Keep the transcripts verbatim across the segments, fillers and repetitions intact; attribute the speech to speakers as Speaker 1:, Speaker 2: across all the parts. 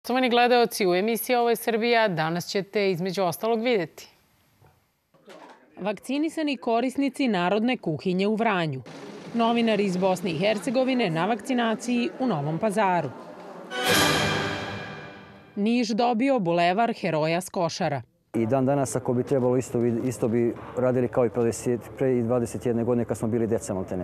Speaker 1: Poštovani gledaoci, u emisiji Ovo je Srbija danas ćete između ostalog vidjeti. Vakcinisani korisnici narodne kuhinje u Vranju. Novinari iz Bosne i Hercegovine na vakcinaciji u Novom Pazaru. Niš dobio bulevar Heroja Skošara.
Speaker 2: I dan danas, ako bi trebalo, isto bi, isto bi radili kao i pre dvadeset jedne godine kad smo bili deca maltene.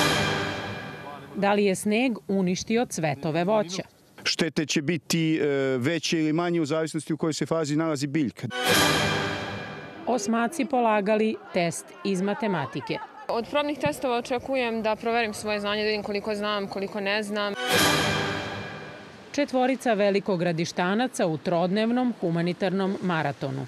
Speaker 1: Da li je sneg uništio cvetove voća?
Speaker 3: Štete će biti veće ili manje u zavisnosti u kojoj se fazi nalazi biljka.
Speaker 1: Osmaci polagali test iz matematike.
Speaker 4: Od probnih testova očekujem da proverim svoje znanje, da vidim koliko znam, koliko ne znam.
Speaker 1: Četvorica velikogradištanaca u trodnevnom humanitarnom maratonu.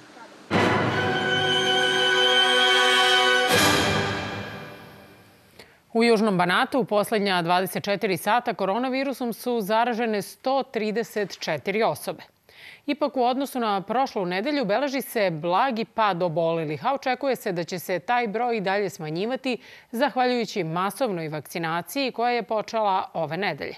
Speaker 1: U Južnom Banatu u posljednja dvadeset četiri sata koronavirusom su zaražene sto trideset četiri osobe. Ipak u odnosu na prošlu nedelju beleži se blagi pad obolelih, a očekuje se da će se taj broj i dalje smanjivati zahvaljujući masovnoj vakcinaciji koja je počela ove nedelje.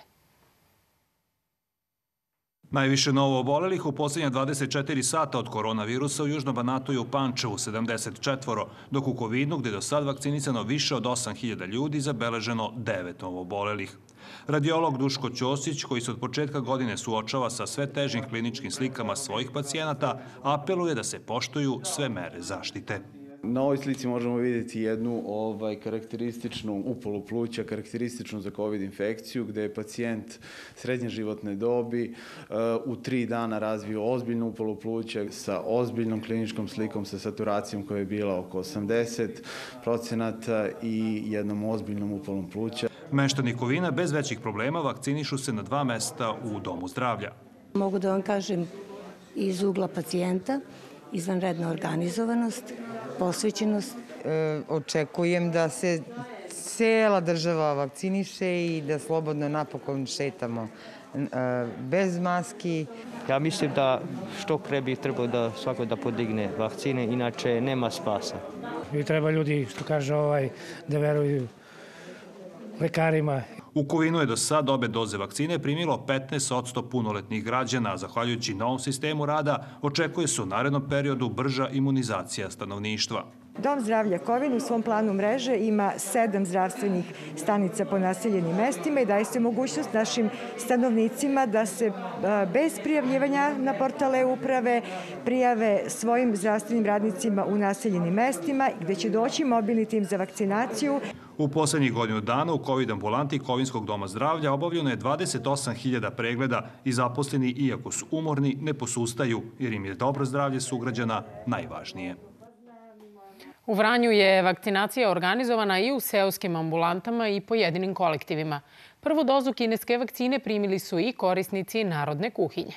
Speaker 5: Najviše novo obolelih u posljednja dvadeset četiri sata od koronavirusa u Južnom Banatu i u Pančevu sedamdeset četiri, dok u Kovinu, gde je do sad vakcinisano više od osam hiljada ljudi, zabeleženo devet novo obolelih. Radiolog Duško Ćosić, koji se od početka godine suočava sa sve težim kliničkim slikama svojih pacijenata, apeluje da se poštuju sve mere zaštite.
Speaker 6: Na ovoj slici možemo vidjeti jednu ovaj, karakterističnu upalu pluća, karakterističnu za COVID infekciju, gde je pacijent srednje životne dobi uh, u tri dana razvio ozbiljnu upalu pluća sa ozbiljnom kliničkom slikom, sa saturacijom koja je bila oko osamdeset procenata i jednom ozbiljnom upalom pluća.
Speaker 5: Meštani Kovina bez većih problema vakcinišu se na dva mesta u Domu zdravlja.
Speaker 7: Mogu da vam kažem iz ugla pacijenta, izvanredna organizovanost, posvećenost.
Speaker 8: E, očekujem da se cijela država vakciniše i da slobodno napokon šetamo e, bez maski.
Speaker 9: Ja mislim da što pre bi trebalo da svako da podigne vakcine, inače nema spasa.
Speaker 10: I treba ljudi, što kaže ovaj, da veruju lekarima.
Speaker 5: U Kovinu je do sad obe doze vakcine primilo petnaest posto punoletnih građana. Zahvaljujući novom sistemu rada, očekuje se u narednom periodu brža imunizacija stanovništva.
Speaker 11: Dom zdravlja Kovin u svom planu mreže ima sedam zdravstvenih stanica po naseljenim mestima i daje se mogućnost našim stanovnicima da se bez prijavljivanja na portale uprave prijave svojim zdravstvenim radnicima u naseljenim mestima gde će doći mobilni tim za vakcinaciju.
Speaker 5: U poslednjih godinu dana u COVID ambulanti Kovinskog doma zdravlja obavljeno je dvadeset osam hiljada pregleda i zaposleni, iako su umorni, ne posustaju jer im je dobro zdravlje sugrađana najvažnije.
Speaker 1: U Vranju je vakcinacija organizovana i u seoskim ambulantama i pojedinim kolektivima. Prvu dozu kineske vakcine primili su i korisnici narodne kuhinje.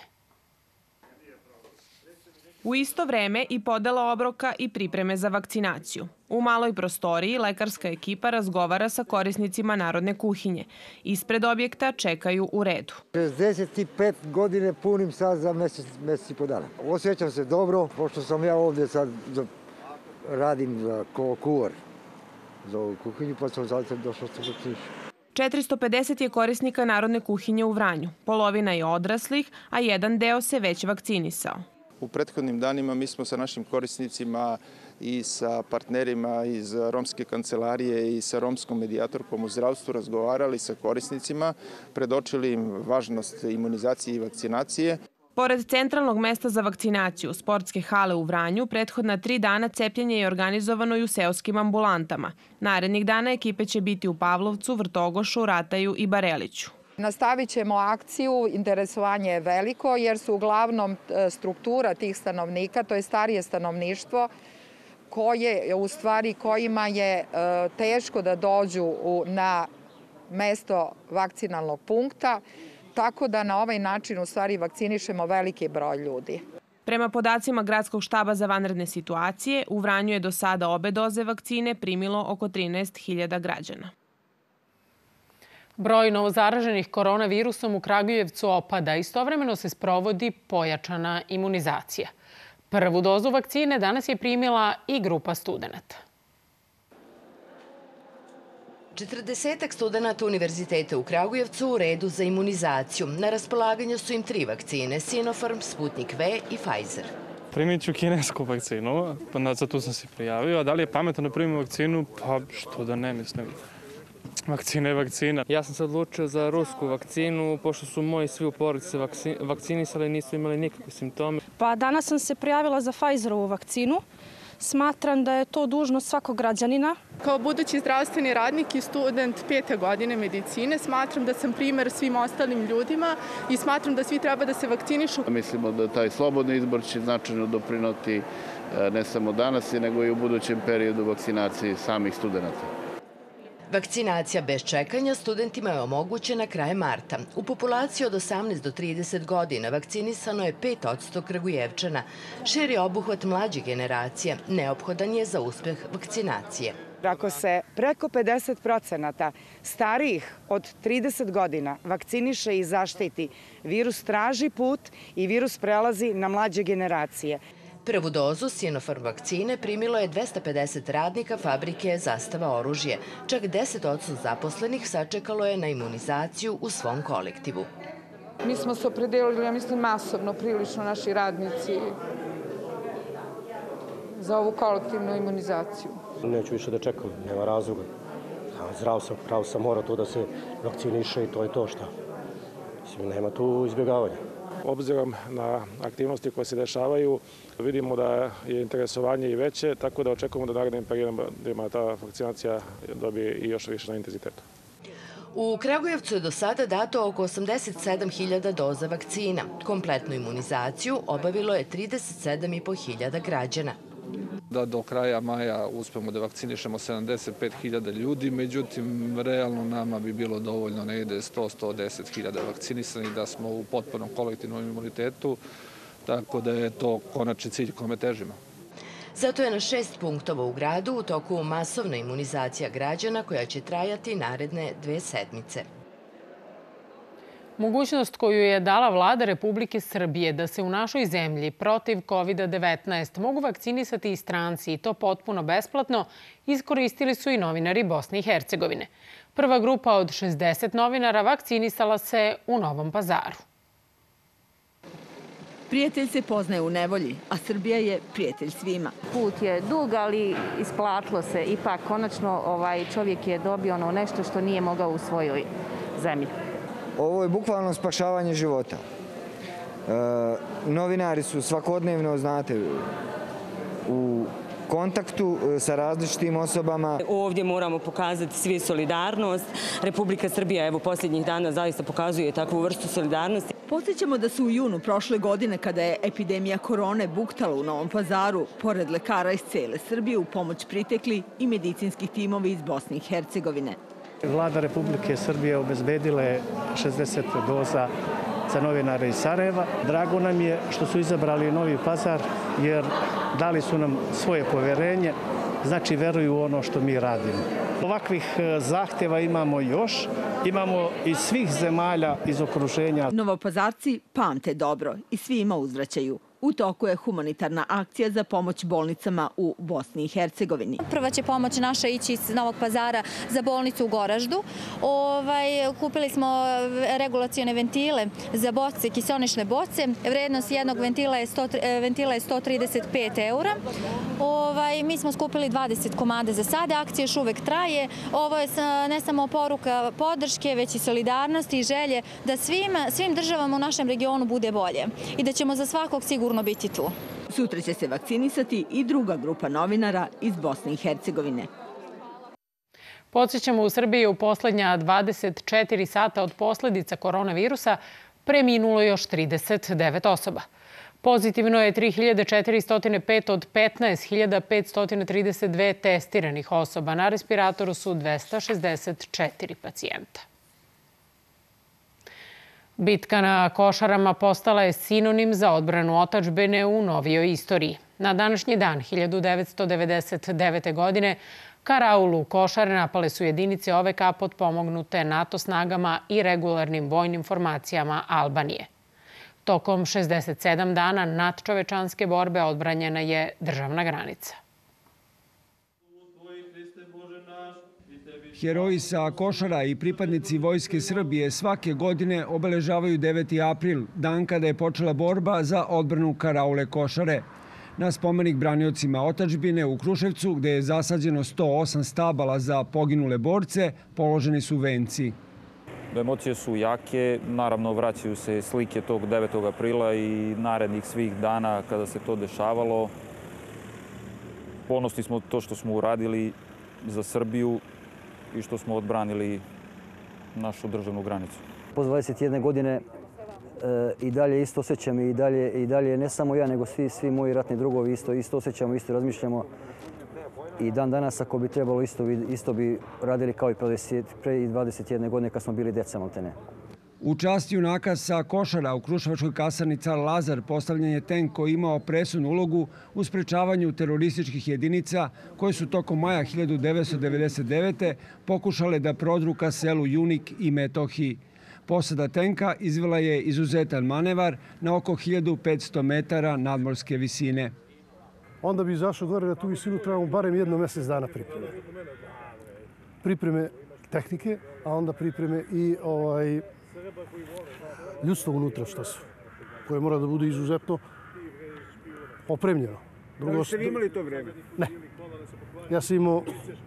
Speaker 12: U isto vreme i podela obroka i pripreme za vakcinaciju. U maloj prostoriji lekarska ekipa razgovara sa korisnicima narodne kuhinje. Ispred objekta čekaju u redu.
Speaker 13: šezdeset pet godine punim sad za mesec, mesec i po dana. Osjećam se dobro, pošto sam ja ovdje sad radim za kuvar za ovu kuhinju, pa sam zato došao sa vakcinišu.
Speaker 12: četiristo pedeset je korisnika narodne kuhinje u Vranju. Polovina je odraslih, a jedan deo se već vakcinisao.
Speaker 14: U prethodnim danima mi smo sa našim korisnicima i sa partnerima iz Romske kancelarije i sa Romskom medijatorkom u zdravstvu razgovarali sa korisnicima, predočili im važnost imunizacije i vakcinacije.
Speaker 12: Pored centralnog mesta za vakcinaciju, sportske hale u Vranju, prethodna tri dana cepljenje je organizovano i u seoskim ambulantama. Narednih dana ekipe će biti u Pavlovcu, Vrtogošu, Rataju i Bareliću.
Speaker 15: Nastavit ćemo akciju, interesovanje je veliko jer su uglavnom struktura tih stanovnika, to je starije stanovništvo, koje, u stvari, kojima je teško da dođu na mesto vakcinalnog punkta, tako da na ovaj način u stvari vakcinišemo veliki broj ljudi.
Speaker 12: Prema podacima Gradskog štaba za vanredne situacije, u Vranju je do sada obe doze vakcine primilo oko trinaest hiljada građana.
Speaker 1: Broj novozaraženih koronavirusom u Kragujevcu opada. Istovremeno se sprovodi pojačana imunizacija. Prvu dozu vakcine danas je primila i grupa studenata.
Speaker 16: Četrdesetak studenta Univerziteta u Kragujevcu u redu za imunizaciju. Na raspolaganju su im tri vakcine, Sinopharm, Sputnik V i Pfizer.
Speaker 17: Primit ću kinesku vakcinu, pa za tu sam se prijavio. A da li je pametno da primim vakcinu? Pa što da ne, mislim. Vakcina je vakcina.
Speaker 18: Ja sam se odlučio za rusku vakcinu, pošto su moji svi u porodici vakcinisali i nisu imali nikakve simptome.
Speaker 19: Pa danas sam se prijavila za Pfizerovu vakcinu. Smatram da je to dužnost svakog građanina.
Speaker 20: Kao budući zdravstveni radnik i student pete godine medicine, smatram da sam primer svim ostalim ljudima i smatram da svi treba da se vakcinišu.
Speaker 21: Mislimo da taj slobodni izbor će značajno doprinoti ne samo danas, nego i u budućem periodu vakcinaciji samih studenta.
Speaker 16: Vakcinacija bez čekanja studentima je omogućena krajem marta. U populaciji od osamnaest do trideset godina vakcinisano je pet posto Kragujevčana. Širi obuhvat mlađe generacije neophodan je za uspeh vakcinacije.
Speaker 22: Ako se preko pedeset procenata starijih od trideset godina vakciniše i zaštiti, virus traži put i virus prelazi na mlađe generacije.
Speaker 16: Prvu dozu Sinopharm vakcine primilo je dvesta pedeset radnika fabrike Zastava oružje. Čak deset posto zaposlenih sačekalo je na imunizaciju u svom kolektivu.
Speaker 23: Mi smo se opredelili, ja mislim, masovno, prilično naši radnici za ovu kolektivnu imunizaciju.
Speaker 24: Neću više da čekam, nema razloga. Zdrav sam, pravo sam, mora to da se vakciniše i to je to šta. Mislim, nema tu izbjegavanja.
Speaker 25: Obzirom na aktivnosti koje se dešavaju, vidimo da je interesovanje i veće, tako da očekujemo da narednim periodima ta vakcinacija dobije i još više na intenzitetu.
Speaker 16: U Kragujevcu je do sada dato oko osamdeset sedam hiljada doza vakcina. Kompletnu imunizaciju obavilo je trideset sedam i po hiljada građana.
Speaker 26: Da do kraja maja uspemo da vakcinišemo sedamdeset pet hiljada ljudi, međutim, realno nama bi bilo dovoljno negde sto do sto deset hiljada vakcinisanih da smo u potpunom kolektivnom imunitetu, tako da je to konačni cilj kome težimo.
Speaker 16: Zato je na šest punktova u gradu u toku masovna imunizacija građana koja će trajati naredne dve sedmice.
Speaker 1: Mogućnost koju je dala vlada Republike Srbije da se u našoj zemlji protiv kovid devetnaest mogu vakcinisati i stranci i to potpuno besplatno, iskoristili su i novinari Bosne i Hercegovine. Prva grupa od šezdeset novinara vakcinisala se u Novom Pazaru.
Speaker 27: Prijatelj se poznaje u nevolji, a Srbija je prijatelj svima.
Speaker 28: Put je dug, ali isplatilo se. Ipak, konačno, ovaj čovjek je dobio ono nešto što nije mogao u svojoj zemlji.
Speaker 29: Ovo je bukvalno spašavanje života. Novinari su svakodnevno, znate, u kontaktu sa različitim osobama.
Speaker 30: Ovdje moramo pokazati svi solidarnost. Republika Srbija, evo, posljednjih dana zaista pokazuje takvu vrstu solidarnosti.
Speaker 27: Podsjećamo da su u junu prošle godine, kada je epidemija korone buktala u Novom Pazaru, pored lekara iz cele Srbije u pomoć pritekli i medicinski timovi iz Bosne i Hercegovine.
Speaker 10: Vlada Republike Srbije obezbedila je šezdeset doza za novinare iz Sarajeva. Drago nam je što su izabrali Novi Pazar jer dali su nam svoje poverenje, znači veruju u ono što mi radimo. Ovakvih zahtjeva imamo još, imamo iz svih zemalja iz okruženja.
Speaker 27: Novopazarci pamte dobro i svima uzvraćaju. U toku je humanitarna akcija za pomoć bolnicama u Bosni i Hercegovini.
Speaker 31: Prva će pomoć naša ići iz Novog Pazara za bolnicu u Goraždu. Ovaj, kupili smo regulacione ventile za boce, kiseonične boce. Vrednost jednog ventila je, sto, ventila je sto trideset pet eura. Ovaj, mi smo skupili dvadeset komada za sada. Akcija još uvek traje. Ovo je ne samo poruka podrške, već i solidarnosti i želje da svim, svim državama u našem regionu bude bolje. I da ćemo za svakog sigurno biti tu.
Speaker 27: Sutra će se vakcinisati i druga grupa novinara iz Bosne i Hercegovine.
Speaker 1: Podsjećamo, u Srbiji u poslednja dvadeset četiri sata od posljedica koronavirusa preminulo još trideset devet osoba. Pozitivno je tri hiljade četiristo pet od petnaest hiljada petsto trideset dve testiranih osoba. Na respiratoru su dvesta šezdeset četiri pacijenta. Bitka na Košarama postala je sinonim za odbranu otadžbine u novijoj istoriji. Na današnji dan hiljadu devetsto devedeset devete. godine Karaulu Košare napale su jedinice O V K potpomognute NATO snagama i regularnim vojnim formacijama Albanije. Tokom šezdeset sedam dana nadčovečanske borbe odbranjena je državna granica.
Speaker 2: Heroji sa Košara i pripadnici Vojske Srbije svake godine obeležavaju deveti april, dan kada je počela borba za odbranu karaule Košare. Na spomenik braniocima otadžbine u Kruševcu, gde je zasađeno sto osam stabala za poginule borce, položeni su venci.
Speaker 3: Emocije su jake, naravno vraćaju se slike tog devetog aprila i narednih svih dana kada se to dešavalo. Ponosni smo to što smo uradili za Srbiju i što smo odbranili našu državnu granicu.
Speaker 4: Posle dvadeset jedne godine i dalje isto osjećam i dalje, i dalje ne samo ja, nego svi, svi moji ratni drugovi isto, isto osjećamo, isto razmišljamo. I dan danas, ako bi trebalo, isto, isto bi radili kao i pre dvadeset jedne godine kad smo bili deca maltene.
Speaker 2: U čast junaka sa Košara u Kruševačkoj kasarni Car Lazar postavljen je tenk koji imao presudnu ulogu u sprečavanju terorističkih jedinica koje su tokom maja hiljadu devetsto devedeset devete pokušale da prodru ka selu Junik i Metohiji. Posada tenka izvela je izuzetan manevar na oko hiljadu petsto metara nadmorske visine.
Speaker 5: Onda bi izašao gore na tu visinu, trebamo barem jedno mjesec dana pripreme. Pripreme tehnike, a onda pripreme i ovaj, ljudstvo unutra što su, koje mora da bude izuzetno opremljeno.
Speaker 6: Da li ste vi imali to vreme?
Speaker 5: Ne. Ja sam imao...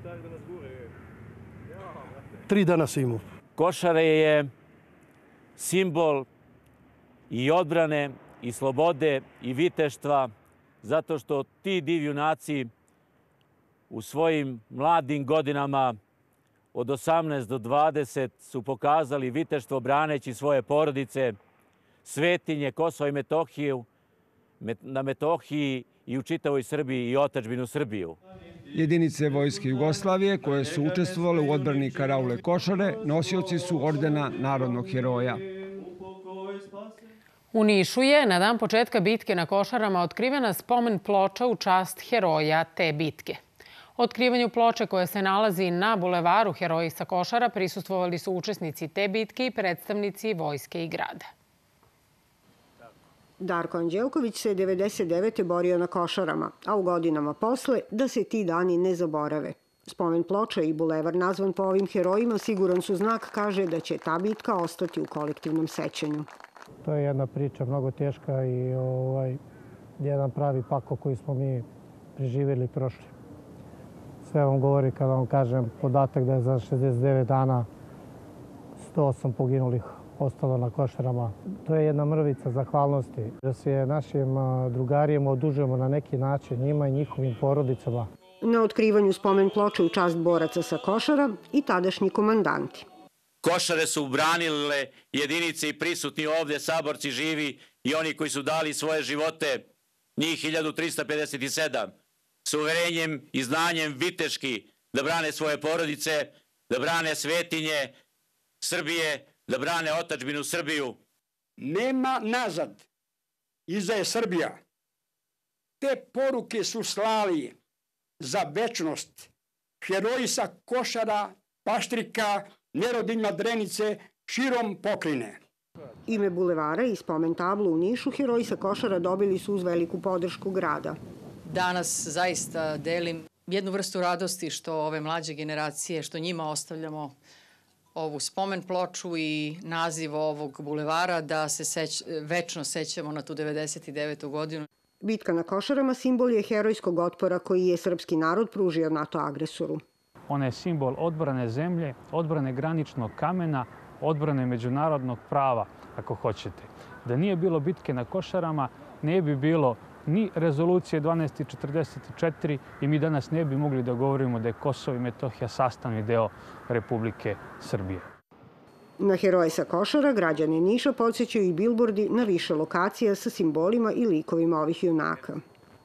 Speaker 5: Tri dana sam imao.
Speaker 7: Košare je simbol i odbrane, i slobode, i viteštva, zato što ti divjunaci u svojim mladim godinama od osamnaest do dvadeset su pokazali viteštvo braneći svoje porodice, svetinje, Kosovo i Metohiju, na Metohiji i u čitavoj Srbiji i otadžbinu Srbiju.
Speaker 2: Jedinice Vojske Jugoslavije koje su učestvovale u odbrani karaule Košare nosioci su ordena Narodnog heroja.
Speaker 1: U Nišu je na dan početka bitke na Košarama otkrivena spomen ploča u čast heroja te bitke. Otkrivanju ploče koja se nalazi na bulevaru Heroji sa Košara prisustvovali su učesnici te bitke i predstavnici vojske i grada.
Speaker 8: Darko Anđelković se devedeset devete borio na Košarama, a u godinama posle da se ti dani ne zaborave. Spomen ploča i bulevar nazvan po ovim herojima siguran su znak, kaže da će ta bitka ostati u kolektivnom sećanju.
Speaker 9: To je jedna priča mnogo teška i ovaj, jedan pravi pakao koji smo mi preživjeli i prošli. Sve vam govori kada vam kažem podatak da je za šezdeset devet dana sto osam poginulih ostalo na Košarama. To je jedna mrvica zahvalnosti. Da se našim drugarijama odužujemo na neki način, njima i njihovim porodicama.
Speaker 8: Na otkrivanju spomen ploče u čast boraca sa Košara i tadašnji komandanti.
Speaker 7: Košare su branile jedinice i prisutni ovdje saborci živi i oni koji su dali svoje živote, njih hiljadu trista pedeset sedam, s uverenjem i znanjem viteški da brane svoje porodice, da brane svetinje Srbije, da brane otadžbinu Srbiju.
Speaker 6: Nema nazad, iza je Srbija. Te poruke su slali za večnost heroji sa Košara, Paštrika, Nerodinja, Drenice, širom pokrajine.
Speaker 8: Ime bulevara i spomen tablu u Nišu heroji sa Košara dobili su uz veliku podršku grada.
Speaker 11: Danas zaista delim jednu vrstu radosti što ove mlađe generacije, što njima ostavljamo ovu spomen ploču i naziv ovog bulevara da se seć, večno sećamo na tu devedeset devetu godinu.
Speaker 8: Bitka na Košarama simbol je herojskog otpora koji je srpski narod pružio NATO agresoru.
Speaker 13: Ona je simbol odbrane zemlje, odbrane graničnog kamena, odbrane međunarodnog prava, ako hoćete. Da nije bilo bitke na Košarama, ne bi bilo ni rezolucije dvanaest četrdeset četiri i mi danas ne bi mogli da govorimo da je Kosovo i Metohija sastavni deo Republike Srbije.
Speaker 8: Na heroje sa Košara građane Niša podsjećaju i bilbordi na više lokacija sa simbolima i likovima ovih junaka.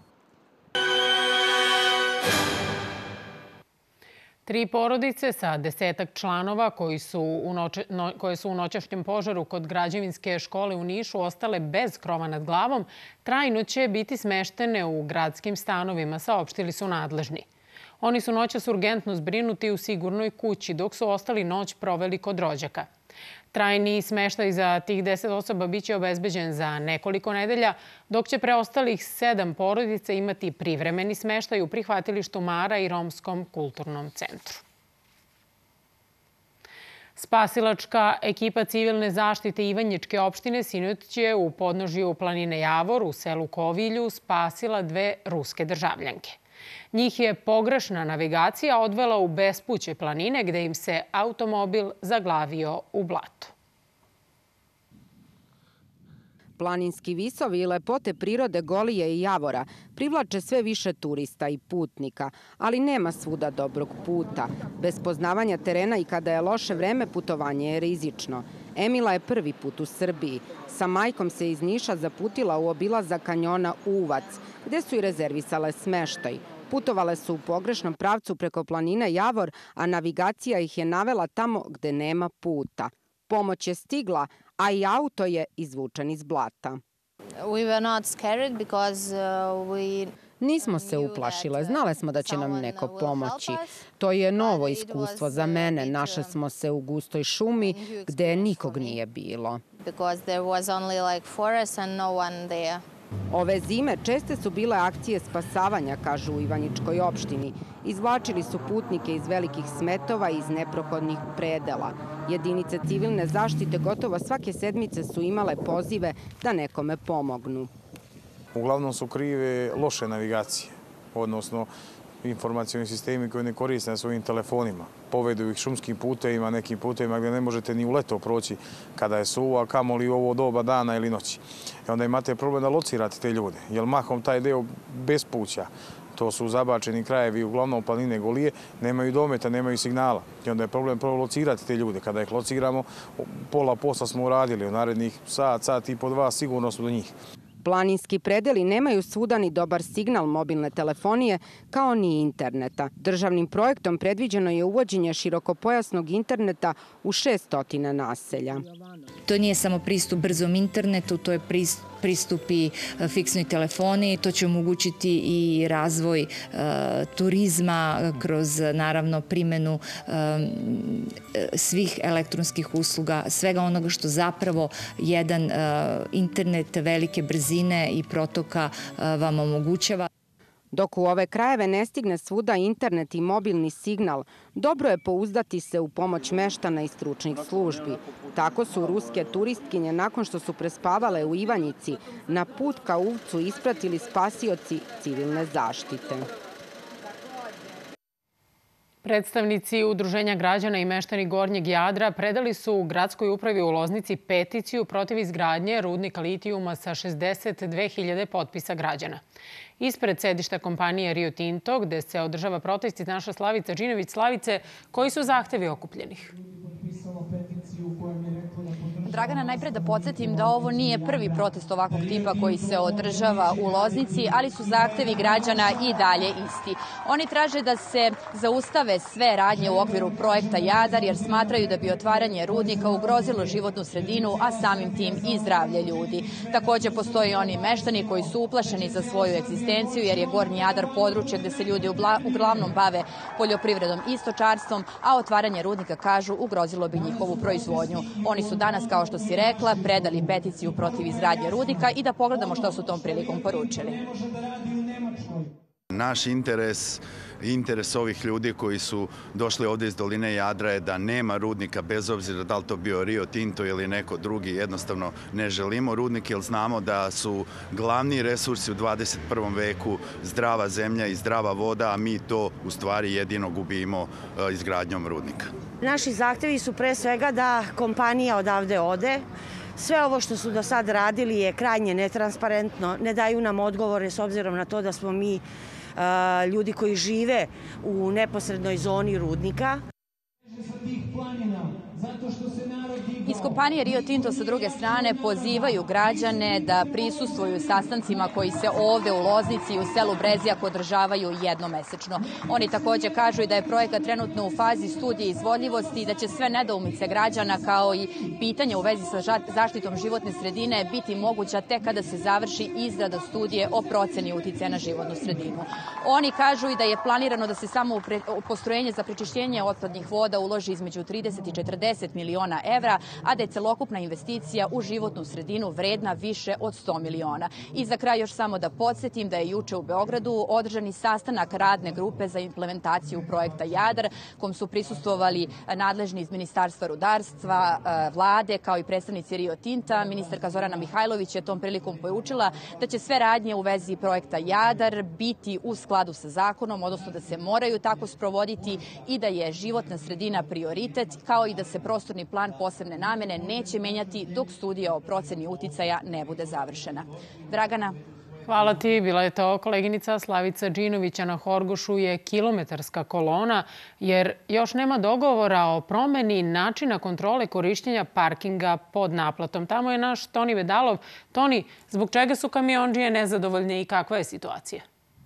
Speaker 1: Tri porodice sa desetak članova koji su u noće, no, koje su u noćašnjem požaru kod građevinske škole u Nišu ostale bez krova nad glavom, trajno će biti smeštene u gradskim stanovima, saopštili su nadležni. Oni su noćas urgentno zbrinuti u sigurnoj kući, dok su ostali noć proveli kod rođaka. Trajni smeštaj za tih deset osoba biće obezbeđen za nekoliko nedelja, dok će preostalih sedam porodica imati privremeni smeštaj u prihvatilištu Mara i Romskom kulturnom centru. Spasilačka ekipa civilne zaštite Ivanjičke opštine sinoć je u podnožju planine Javor u selu Kovilju spasila dve ruske državljanke. Njih je pogrešna navigacija odvela u bespuće planine gde im se automobil zaglavio u blato.
Speaker 12: Planinski visovi i lepote prirode Golije i Javora privlače sve više turista i putnika, ali nema svuda dobrog puta. Bez poznavanja terena i kada je loše vreme, putovanje je rizično. Emila je prvi put u Srbiji. Sa majkom se iz Niša zaputila u obilazak kanjona Uvac, gde su i rezervisale smeštaj. Putovale su u pogrešnom pravcu preko planine Javor, a navigacija ih je navela tamo gde nema puta. Pomoć je stigla, a i auto je izvučen iz blata. Nismo se uplašile, znale smo da će nam neko pomoći. To je novo iskustvo za mene. Našle smo se u gustoj šumi gde nikog nije bilo. Ove zime česte su bile akcije spasavanja, kažu u Ivanjičkoj opštini. Izvlačili su putnike iz velikih smetova i iz neprohodnih predela. Jedinice civilne zaštite gotovo svake sedmice su imale pozive da nekome pomognu.
Speaker 14: Uglavnom su krive loše navigacije, odnosno informacioni sistemi koji ne koriste na svojim telefonima. Povedu ih šumskim putevima, nekim putevima gdje ne možete ni u leto proći kada je suvo, a kamoli u ovo doba dana ili noći. I onda imate problem da locirate te ljude, jer mahom taj deo bespuća, to su zabačeni krajevi, uglavnom planine Golije, nemaju dometa, nemaju signala. I onda je problem prvo locirati te ljude. Kada ih lociramo, pola posla smo uradili, u narednih sat, sat i po dva sigurno su do njih.
Speaker 12: Planinski predeli nemaju svuda ni dobar signal mobilne telefonije, kao ni interneta. Državnim projektom predviđeno je uvođenje širokopojasnog interneta u šessto naselja.
Speaker 15: To nije samo pristup brzom internetu, to je pristup i fiksnoj telefoniji. To će omogućiti i razvoj turizma kroz, naravno, primjenu svih elektronskih usluga, svega onoga što zapravo jedan internet velike brzine i protoka vam omogućava.
Speaker 12: Dok u ove krajeve ne stigne svuda internet i mobilni signal, dobro je pouzdati se u pomoć meštana i stručnih službi. Tako su ruske turistkinje, nakon što su prespavale u Ivanjici, na put ka Uvcu ispratili spasioci civilne zaštite.
Speaker 1: Predstavnici Udruženja građana i meštani Gornjeg Jadra predali su u gradskoj upravi u Loznici peticiju protiv izgradnje rudnika litijuma sa šezdeset dve hiljade potpisa građana. Ispred sedišta kompanije Rio Tinto, gde se održava protest, naša Slavica Đinović. Slavice, koji su zahtevi okupljenih?
Speaker 17: Dragana, najpre da podsjetim da ovo nije prvi protest ovakvog tipa koji se održava u Loznici, ali su zahtevi građana i dalje isti. Oni traže da se zaustave sve radnje u okviru projekta Jadar, jer smatraju da bi otvaranje rudnika ugrozilo životnu sredinu, a samim tim i zdravlje ljudi. Također postoje oni meštani koji su uplašeni za svoju egzistenciju, jer je Gornji Jadar područje gde se ljudi uglavnom bave poljoprivredom i stočarstvom, a otvaranje rudnika, kažu, ugrozilo bi njihovu proizvodnju. Oni su danas, kao što si rekla, predali peticiju protiv izgradnje rudnika i da pogledamo što su tom prilikom poručili.
Speaker 18: Naš interes, interes ovih ljudi koji su došli ovdje iz doline Jadra je da nema rudnika, bez obzira da li to bio Rio Tinto ili neko drugi. Jednostavno ne želimo rudnik jer znamo da su glavni resursi u dvadeset prvom veku zdrava zemlja i zdrava voda, a mi to u stvari jedino gubimo izgradnjom rudnika.
Speaker 19: Naši zahtevi su pre svega da kompanija odavde ode. Sve ovo što su do sad radili je krajnje netransparentno, ne daju nam odgovore s obzirom na to da smo mi ljudi koji žive u neposrednoj zoni rudnika.
Speaker 17: Iz kompanije Rio Tinto sa druge strane pozivaju građane da prisustvuju sastancima koji se ovde u Loznici i u selu Brezijak održavaju jednomesečno. Oni također kažu i da je projekat trenutno u fazi studije izvodljivosti i da će sve nedoumice građana kao i pitanja u vezi sa zaštitom životne sredine biti moguća tek kada se završi izrada studije o proceni uticaja na životnu sredinu. Oni kažu i da je planirano da se samo u postrojenje za prečišćenje otpadnih voda uloži između trideset i četrdeset miliona evra, a da je celokupna investicija u životnu sredinu vredna više od sto miliona. I za kraj još samo da podsjetim da je juče u Beogradu održani sastanak radne grupe za implementaciju projekta Jadar, kom su prisustvovali nadležni iz Ministarstva rudarstva, vlade, kao i predstavnici Rio Tinta. Ministarka Zorana Mihajlović je tom prilikom poručila da će sve radnje u vezi projekta Jadar biti u skladu sa zakonom, odnosno da se moraju tako sprovoditi i da je životna sredina prioritet, kao i da se prostorni plan posebne namene neće menjati dok studija o proceni uticaja ne bude završena. Dragana.
Speaker 1: Hvala ti. Bila je to koleginica Slavica Đinović. Na Horgošu je kilometarska kolona jer još nema dogovora o promeni načina kontrole korišćenja parkinga pod naplatom. Tamo je naš Toni Vedalov. Toni, zbog čega su kamiondžije nezadovoljne i kakva je situacija?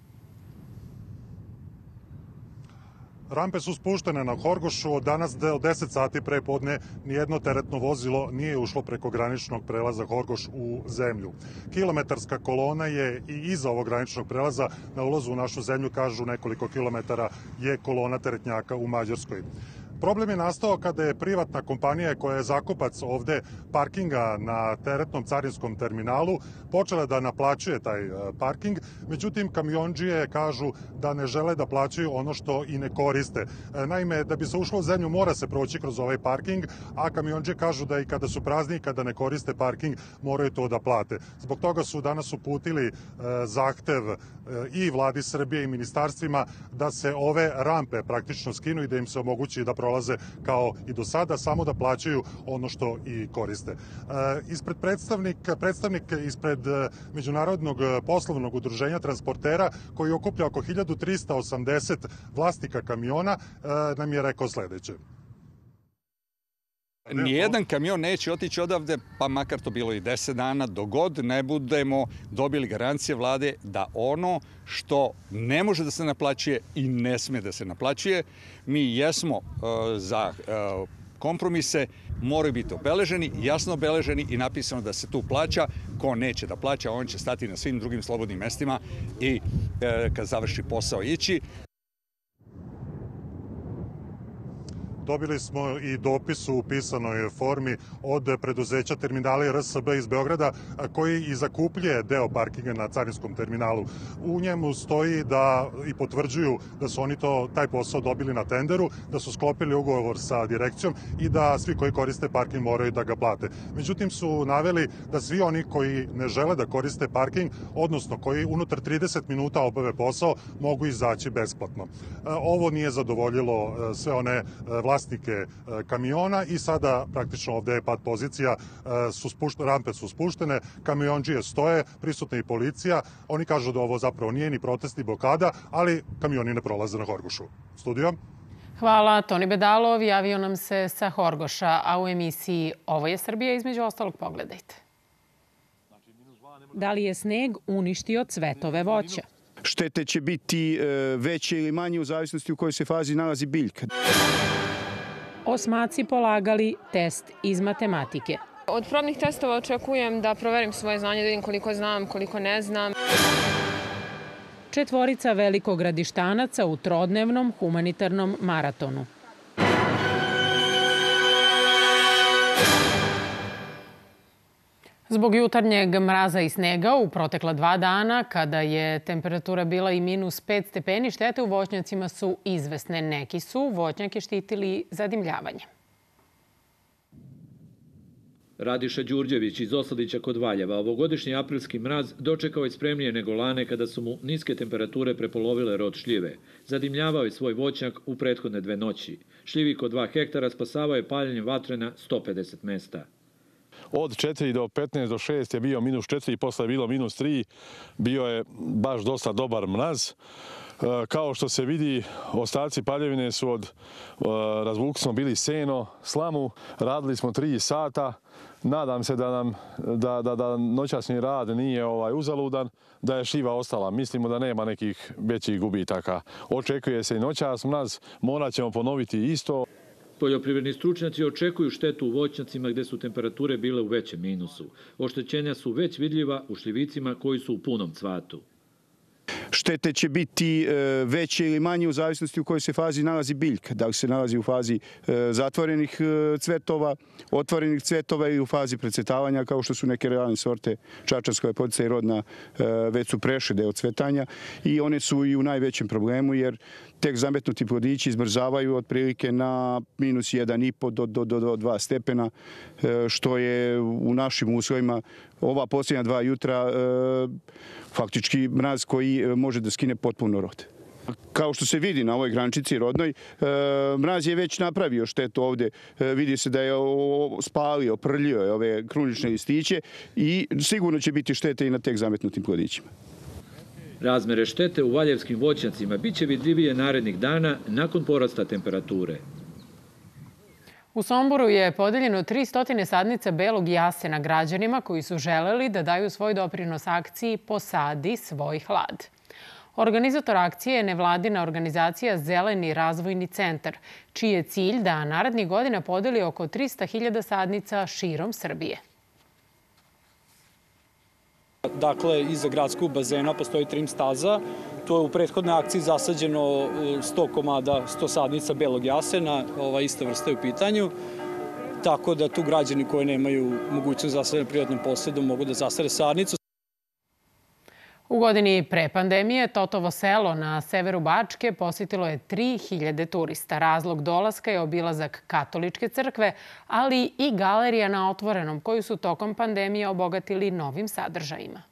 Speaker 16: Rampe su spuštene na Horgošu. Od danas do deset sati pre podne nijedno teretno vozilo nije ušlo preko graničnog prelaza Horgoš u zemlju. Kilometarska kolona je i iza ovog graničnog prelaza. Na ulazu u našu zemlju, kažu, nekoliko kilometara je kolona teretnjaka u Mađarskoj. Problem je nastao kada je privatna kompanija koja je zakupac ovde parkinga na teretnom carinskom terminalu počela da naplaćuje taj parking. Međutim, kamiondžije kažu da ne žele da plaćaju ono što i ne koriste. Naime, da bi se ušlo u zemlju mora se proći kroz ovaj parking, a kamiondžije kažu da i kada su prazni i kada ne koriste parking moraju to da plate. Zbog toga su danas uputili zahtev i vladi Srbije i ministarstvima da se ove rampe praktično skinu i da im se omogući da prolaze kao i do sada, samo da plaćaju ono što i koriste. Ispred predstavnik, predstavnik ispred Međunarodnog poslovnog udruženja transportera, koji okuplja oko hiljadu trista osamdeset vlasnika kamiona, nam je rekao sledeće.
Speaker 20: Nijedan kamion neće otići odavde, pa makar to bilo i deset dana, dok god ne budemo dobili garancije vlade da ono što ne može da se naplaćuje i ne sme da se naplaćuje, mi jesmo za kompromise, moraju biti obeleženi, jasno obeleženi i napisano da se tu plaća. Ko neće da plaća, on će stati na svim drugim slobodnim mestima i kad završi posao ići.
Speaker 16: Dobili smo i dopis u pisanoj formi od preduzeća Terminali R S B iz Beograda, koji i zakupljuje deo parkinga na carinskom terminalu. U njemu stoji da i potvrđuju da su oni to, taj posao dobili na tenderu, da su sklopili ugovor sa direkcijom i da svi koji koriste parking moraju da ga plate. Međutim su naveli da svi oni koji ne žele da koriste parking, odnosno koji unutar trideset minuta obave posao, mogu izaći besplatno. Ovo nije zadovoljilo sve one vlasnike kamiona i sada praktično ovde je pad pozicija, su spuštene, rampe su spuštene, kamiondžije stoje, prisutna i policija. Oni kažu da ovo zapravo nije ni protest ni blokada, ali kamioni ne prolaze na Horgošu. Studio?
Speaker 1: Hvala. Toni Bedalov javio nam se sa Horgoša, a u emisiji Ovo je Srbija, između ostalog, pogledajte. Da li je sneg uništio cvetove voća?
Speaker 21: Štete će biti veće ili manje u zavisnosti u kojoj se fazi nalazi biljka.
Speaker 1: Osmaci polagali test iz matematike.
Speaker 22: Od probnih testova očekujem da proverim svoje znanje, da vidim koliko znam, koliko ne znam.
Speaker 1: Četvorica velikogradištanaca u trodnevnom humanitarnom maratonu. Zbog jutarnjeg mraza i snega u protekla dva dana, kada je temperatura bila i minus pet stepeni, štete u voćnjacima su izvesne. Neki su voćnjake štitili zadimljavanje.
Speaker 23: Radiša Đurđević iz Osadića kod Valjeva ovogodišnji aprilski mraz dočekao je spremnije nego lane kada su mu niske temperature prepolovile rod šljive. Zadimljavao je svoj voćnjak u prethodne dve noći. Šljivik od dva hektara spasavao je paljenjem vatre na sto pedeset mesta.
Speaker 27: Od četiri do petnaest do šest je bio minus četiri, posle je bilo minus tri. Bio je baš dosta dobar mraz. Kao što se vidi, ostaci paljevine su od, razvukli smo bili seno, slamu, radili smo tri sata. Nadam se da nam, da, da, da noćasni rad nije ovaj uzaludan, da je šljiva ostala. Mislimo da nema nekih većih gubitaka. Očekuje se i noćas mraz, morat ćemo ponoviti isto.
Speaker 23: Poljoprivredni stručnjaci očekuju štetu u voćnjacima gde su temperature bile u većem minusu. Oštećenja su već vidljiva u šljivicima koji su u punom cvatu.
Speaker 21: štete će biti veće ili manje u zavisnosti u kojoj se fazi nalazi biljka. Da li se nalazi u fazi zatvorenih cvetova, otvorenih cvetova ili u fazi precvetavanja, kao što su neke realne sorte čačanska lepotica i rodna, već su prešle deo cvetanja i one su i u najvećem problemu jer tek zametnuti plodići izmrzavaju otprilike na minus jedan i po do, do, do, do dva stepena, što je u našim uslovima ova posljednja dva jutra faktički mraz koji može da skine potpuno rod. Kao što se vidi na ovoj grančici rodnoj, mraz je već napravio štetu ovde. Vidi se da je spalio, prljio je ove krunične listiće i sigurno će biti štete i na tek zametnutim plodićima.
Speaker 23: Razmere štete u valjevskim voćnjacima biće vidljivije narednih dana nakon porasta temperature.
Speaker 1: U Somboru je podeljeno tristo sadnica belog jasena građanima koji su želeli da daju svoj doprinos akciji Posadi svoj hlad. Organizator akcije je nevladina organizacija Zeleni razvojni centar, čiji je cilj da narednih godina podeli oko trista hiljada sadnica širom Srbije.
Speaker 3: Dakle, iza gradskog bazena postoji trim staza. To je u prethodnoj akciji zasađeno sto komada, sto sadnica belog jasena, ova ista vrsta je u pitanju. Tako da tu građani koji nemaju mogućnost zasadanja privatnom posjedom mogu da zasade sadnicu.
Speaker 1: U godini pre pandemije Totovo selo na severu Bačke posjetilo je tri hiljade turista. Razlog dolaska je obilazak katoličke crkve, ali i galerija na otvorenom koju su tokom pandemije obogatili novim sadržajima.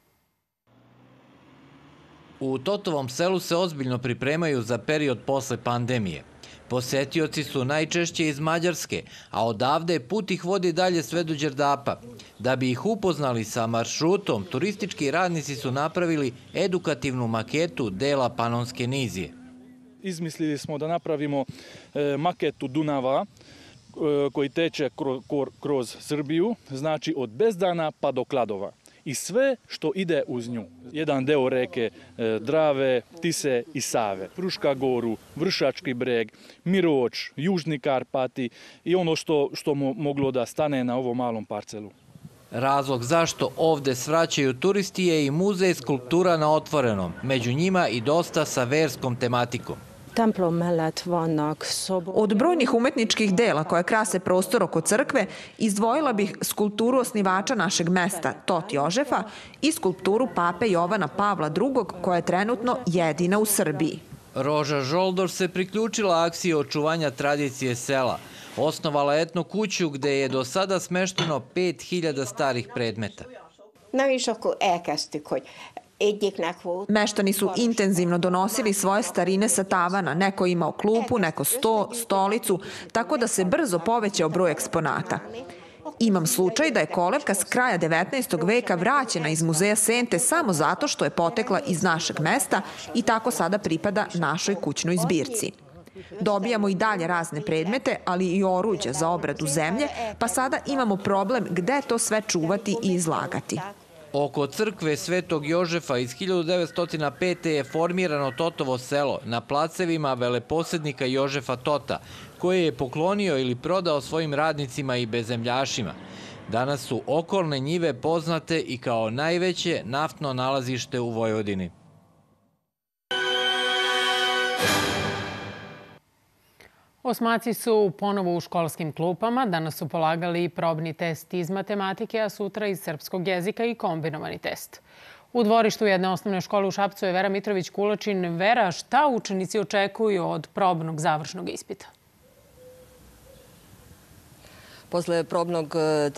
Speaker 4: U Totovom selu se ozbiljno pripremaju za period posle pandemije. Posetioci su najčešće iz Mađarske, a odavde put ih vodi dalje sve do Đerdapa. Da bi ih upoznali sa maršrutom, turistički radnici su napravili edukativnu maketu dela Panonske nizije.
Speaker 5: Izmislili smo da napravimo maketu Dunava koji teče kroz Srbiju, znači od Bezdana pa do Kladova. I sve što ide uz nju. Jedan deo reke Drave, Tise i Save. Fruška goru, Vršački breg, Miroč, Južni Karpati i ono što, što mu moglo da stane na ovom malom parcelu.
Speaker 4: Razlog zašto ovde svraćaju turisti je i muzej skulptura na otvorenom. Među njima i dosta sa verskom tematikom.
Speaker 10: Od brojnih umetničkih dela koje krase prostor oko crkve izdvojila bih skulpturu osnivača našeg mesta, Tot Jožefa, i skulpturu pape Jovana Pavla drugog, koja je trenutno jedina u Srbiji.
Speaker 4: Roža Žoldor se priključila akciji očuvanja tradicije sela. Osnovala etno kuću gde je do sada smešteno pet hiljada starih predmeta.
Speaker 10: Meštani su intenzivno donosili svoje starine sa tavana. Neko imao klupu, neko sto, stolicu, tako da se brzo povećao broj eksponata. Imam slučaj da je kolevka s kraja devetnaestog veka vraćena iz muzeja Sente samo zato što je potekla iz našeg mesta i tako sada pripada našoj kućnoj zbirci. Dobijamo i dalje razne predmete, ali i oruđa za obradu zemlje, pa sada imamo problem gde to sve čuvati i izlagati.
Speaker 4: Oko crkve Svetog Jožefa iz hiljadu devetsto pete. je formirano Totovo selo na placevima veleposednika Jožefa Tota, koje je poklonio ili prodao svojim radnicima i bezemljašima. Danas su okolne njive poznate i kao najveće naftno nalazište u Vojvodini.
Speaker 1: Osmaci su ponovo u školskim klupama. Danas su polagali probni test iz matematike, a sutra iz srpskog jezika i kombinovani test. U dvorištu jedne osnovne škole u Šapcu je Vera Mitrović-Kulačin. Vera, šta učenici očekuju od probnog završnog ispita?
Speaker 24: Posle probnog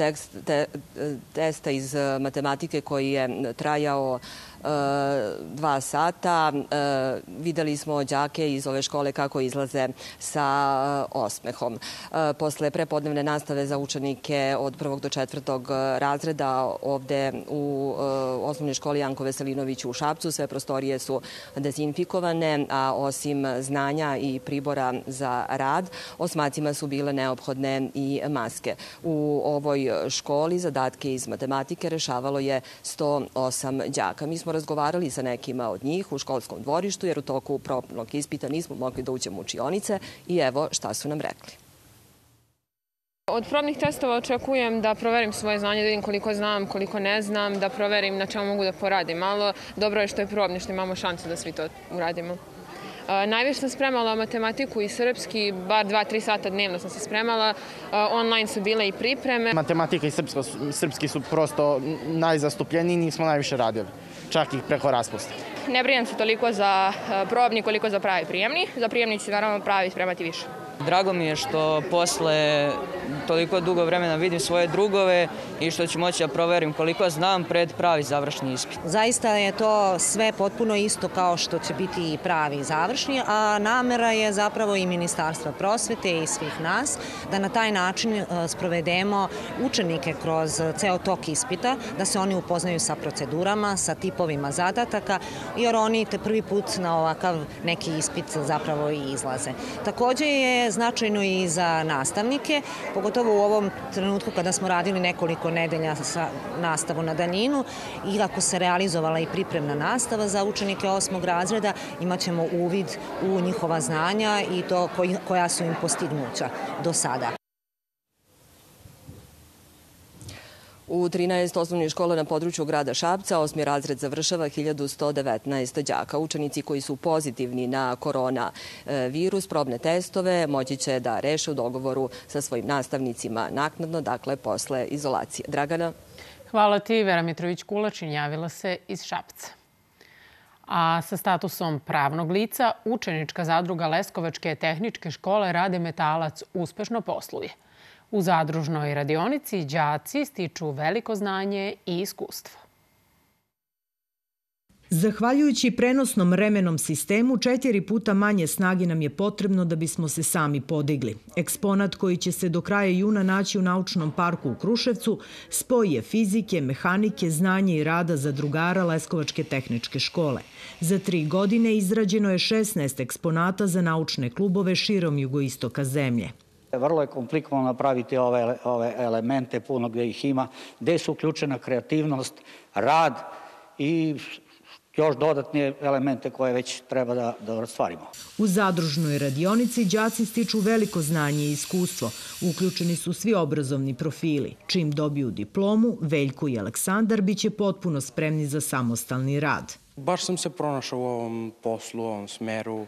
Speaker 24: testa iz matematike koji je trajao dva sata, videli smo đake iz ove škole kako izlaze sa osmehom. Posle prepodnevne nastave za učenike od prvog do četvrtog razreda ovde u osnovnoj školi Janko Veselinović u Šapcu sve prostorije su dezinfikovane, a osim znanja i pribora za rad, osmacima su bile neophodne i maske. U ovoj školi zadatke iz matematike rešavalo je sto osam đaka. Mi smo razgovarali sa nekima od njih u školskom dvorištu, jer u toku probnog ispita nismo mogli da uđemo u učionice i evo šta su nam rekli.
Speaker 22: Od probnih testova očekujem da proverim svoje znanje, da vidim koliko znam, koliko ne znam, da proverim na čemu mogu da poradim. Malo dobro je što je probni, što imamo šansu da svi to uradimo. Najviše sam spremala matematiku i srpski, bar dva tri sata dnevno sam se spremala. Online su bile i pripreme.
Speaker 2: Matematika i srpski su prosto najzastupljeniji, njih smo najviše radili, čak i preko raspusta.
Speaker 22: Ne brinem se toliko za probni koliko za pravi prijemni. Za prijemni ću naravno pravi spremati više.
Speaker 6: Drago mi je što posle toliko dugo vremena vidim svoje drugove i što ću moći da proverim koliko znam pred pravi završni ispit.
Speaker 7: Zaista je to sve potpuno isto kao što će biti i pravi završni, a namera je zapravo i Ministarstva prosvete i svih nas da na taj način sprovedemo učenike kroz ceo tok ispita, da se oni upoznaju sa procedurama, sa tipovima zadataka, jer oni te prvi put na ovakav neki ispit zapravo i izlaze. Takođe je značajno i za nastavnike, pogotovo u ovom trenutku kada smo radili nekoliko nedelja sa nastavu na daljinu i ako se realizovala i pripremna nastava za učenike osmog razreda, imat ćemo uvid u njihova znanja i to koja su im postignuća do sada.
Speaker 24: U trinaest osnovnih škola na području grada Šapca osmi razred završava hiljadu sto devetnaest đaka. Učenici koji su pozitivni na korona virus, probne testove, moći će da reše u dogovoru sa svojim nastavnicima naknadno, dakle posle izolacije. Dragana?
Speaker 1: Hvala ti. Vera Mitrović-Kulačin javila se iz Šapca. A sa statusom pravnog lica, učenička zadruga Leskovačke tehničke škole Rade Metalac uspešno posluje. U zadružnoj radionici đaci stiču veliko znanje i iskustvo.
Speaker 9: Zahvaljujući prenosnom remenom sistemu, četiri puta manje snage nam je potrebno da bismo se sami podigli. Eksponat koji će se do kraja juna naći u Naučnom parku u Kruševcu spoj je fizike, mehanike, znanje i rada zadrugara Leskovačke tehničke škole. Za tri godine izrađeno je šesnaest eksponata za naučne klubove širom jugoistoka zemlje.
Speaker 11: Vrlo je komplikovano napraviti ove, ove elemente, puno gde ih ima, gde su uključena kreativnost, rad i još dodatne elemente koje već treba da, da ostvarimo.
Speaker 9: U zadružnoj radionici đaci stiču veliko znanje i iskustvo. Uključeni su svi obrazovni profili. Čim dobiju diplomu, Veljko i Aleksandar biće potpuno spremni za samostalni rad.
Speaker 25: Baš sam se pronašao u ovom poslu, u ovom smeru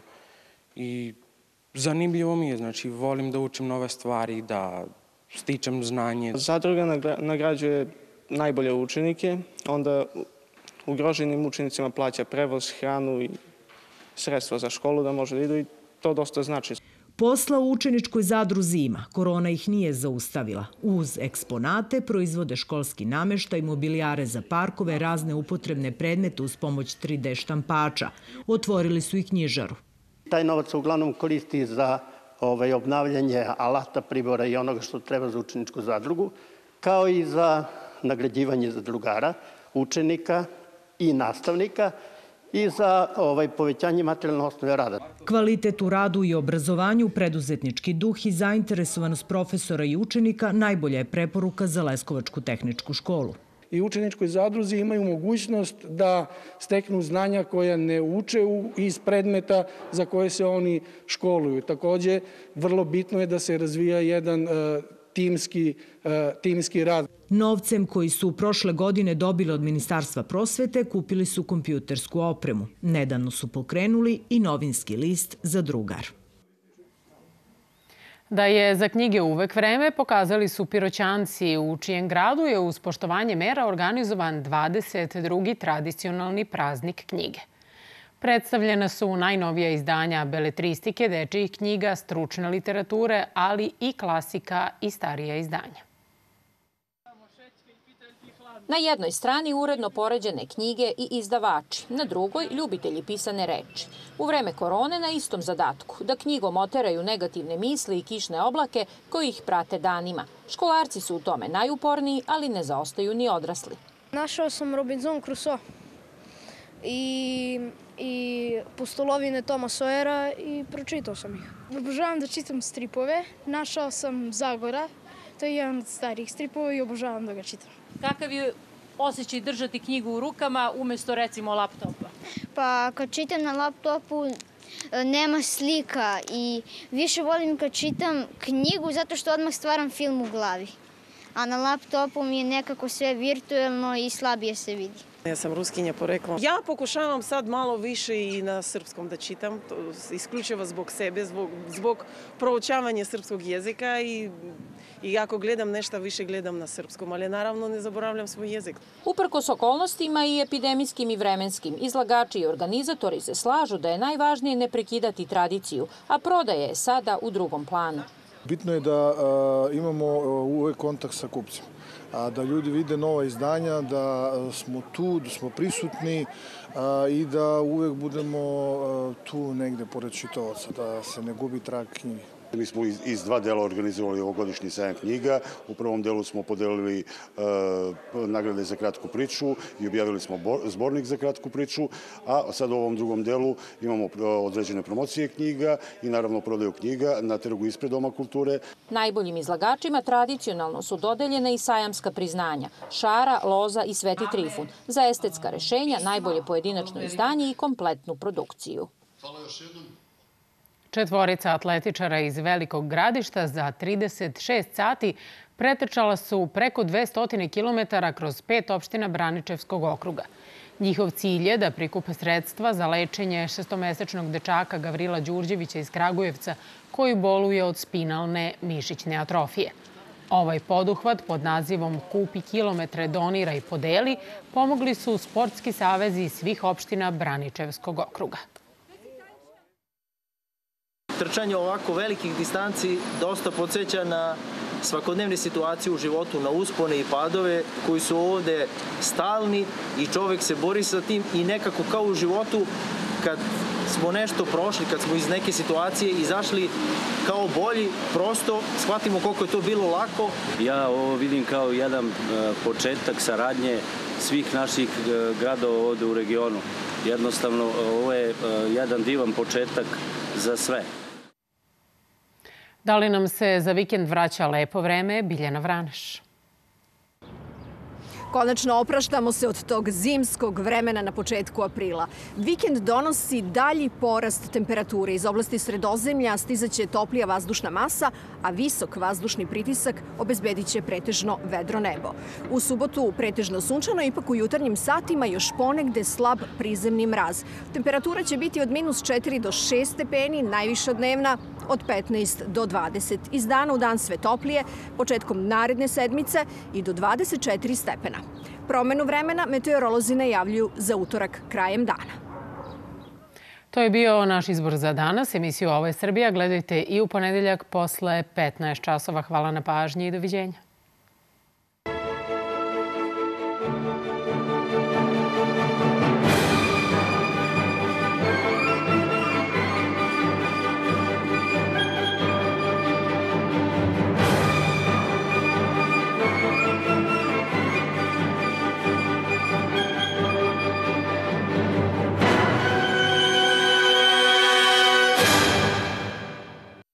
Speaker 25: i zanimljivo mi je, znači volim da učim nove stvari, da stičem znanje.
Speaker 26: Zadruga nagrađuje najbolje učenike, onda ugroženim učenicima plaća prevoz, hranu i sredstva za školu da može da idu i to dosta znači.
Speaker 9: Posla u učeničkoj zadruzi ima. Korona ih nije zaustavila. Uz eksponate proizvode školski nameštaj, mobilijare za parkove, razne upotrebne predmete uz pomoć tri de štampača. Otvorili su i knjižaru.
Speaker 28: Taj novac se uglavnom koristi za ovaj, obnavljanje alata, pribora i onoga što treba za učeničku zadrugu, kao i za nagrađivanje zadrugara, učenika i nastavnika i za ovaj, povećanje materijalne osnove rada.
Speaker 9: Kvalitet u radu i obrazovanju, preduzetnički duh i zainteresovanost profesora i učenika najbolja je preporuka za Leskovačku tehničku školu.
Speaker 29: I učeničkoj zadruzi imaju mogućnost da steknu znanja koja ne uče iz predmeta za koje se oni školuju. Takođe, vrlo bitno je da se razvija jedan timski, timski rad.
Speaker 9: Novcem koji su prošle godine dobili od Ministarstva prosvete kupili su kompjutersku opremu. Nedavno su pokrenuli i novinski list Zadrugar.
Speaker 1: Da je za knjige uvek vreme pokazali su Piroćanci, u čijem gradu je uz poštovanje mera organizovan dvadeset drugi tradicionalni praznik knjige. Predstavljena su najnovija izdanja beletristike, dečijih knjiga, stručne literature, ali i klasika i starija izdanja.
Speaker 30: Na jednoj strani uredno poređene knjige i izdavači, na drugoj ljubitelji pisane reči. U vreme korone na istom zadatku, da knjigom oteraju negativne misli i kišne oblake koji ih prate danima. Školarci su u tome najuporniji, ali ne zaostaju ni odrasli.
Speaker 31: Našao sam Robinson Crusoe i, i pustolovine Toma Sawyera i pročitao sam ih. Obožavam da čitam stripove. Našao sam Zagora, to je jedan od starijih stripova i obožavam da ga čitam.
Speaker 30: Kakav je osjećaj držati knjigu u rukama umjesto recimo laptopa?
Speaker 31: Pa kad čitam na laptopu
Speaker 8: nema slika i više volim kad čitam knjigu zato što odmah stvaram film u glavi. A na laptopu mi je nekako sve virtuelno i slabije se vidi.
Speaker 12: Ja sam Ruskinja poreklom. Ja pokušavam sad malo više i na srpskom da čitam, isključivo zbog sebe, zbog, zbog proučavanja srpskog jezika i, i ako gledam nešto, više gledam na srpskom, ali naravno ne zaboravljam svoj jezik.
Speaker 30: Uprkos okolnostima i epidemijskim i vremenskim, izlagači i organizatori se slažu da je najvažnije ne prekidati tradiciju, a prodaja je sada u drugom planu.
Speaker 13: Bitno je da a, imamo uvek kontakt sa kupcima, a da ljudi vide nova izdanja, da smo tu, da smo prisutni a, i da uvek budemo a, tu negde pored čitaoca, da se ne gubi trag knjige.
Speaker 14: Mi smo iz, iz dva dela organizovali ovogodišnji sajam knjiga. U prvom delu smo podelili e, nagrade za kratku priču i objavili smo bo, zbornik za kratku priču, a sad u ovom drugom delu imamo određene promocije knjiga i naravno prodaju knjiga na trgu ispred Doma kulture.
Speaker 30: Najboljim izlagačima tradicionalno su dodeljena i sajamska priznanja Šara, Loza i Sveti Trifun za estetska rešenja, najbolje pojedinačno izdanje i kompletnu produkciju.
Speaker 14: Hvala još jednom.
Speaker 1: Četvorica atletičara iz Velikog Gradišta za trideset šest sati pretrčala su preko dvesta kilometara kroz pet opština Braničevskog okruga. Njihov cilj je da prikupe sredstva za lečenje šestomesečnog dečaka Gavrila Đurđevića iz Kragujevca koji boluje od spinalne mišićne atrofije. Ovaj poduhvat pod nazivom Kupi kilometre, donira i podeli pomogli su sportski savezi svih opština Braničevskog okruga.
Speaker 15: Trčanje ovako velikih distanci dosta podsjeća na svakodnevne situacije u životu, na uspone i padove koji su ovde stalni i čovek se bori sa tim i nekako kao u životu kad smo nešto prošli, kad smo iz neke situacije izašli kao bolji, prosto shvatimo koliko je to bilo lako.
Speaker 16: Ja ovo vidim kao jedan početak saradnje svih naših gradova ovde u regionu. Jednostavno, ovo je jedan divan početak za sve.
Speaker 1: Da li nam se za vikend vraća lepo vreme? Biljana Vraneš.
Speaker 17: Konačno opraštamo se od tog zimskog vremena na početku aprila. Vikend donosi dalji porast temperature. Iz oblasti Sredozemlja stizaće toplija vazdušna masa, a visok vazdušni pritisak obezbedit će pretežno vedro nebo. U subotu pretežno sunčano, ipak u jutarnjim satima još ponegde slab prizemni mraz. Temperatura će biti od minus četiri do šest stepeni, najviša dnevna od petnaest do dvadeset. Iz dana u dan sve toplije, početkom naredne sedmice i do dvadeset četiri stepena. Promenu vremena meteorolozi najavljuju za utorak krajem dana.
Speaker 1: To je bio naš izbor za danas. Emisiju Ovo je Srbija gledajte i u ponedeljak posle petnaest časova. Hvala na pažnji i doviđenja.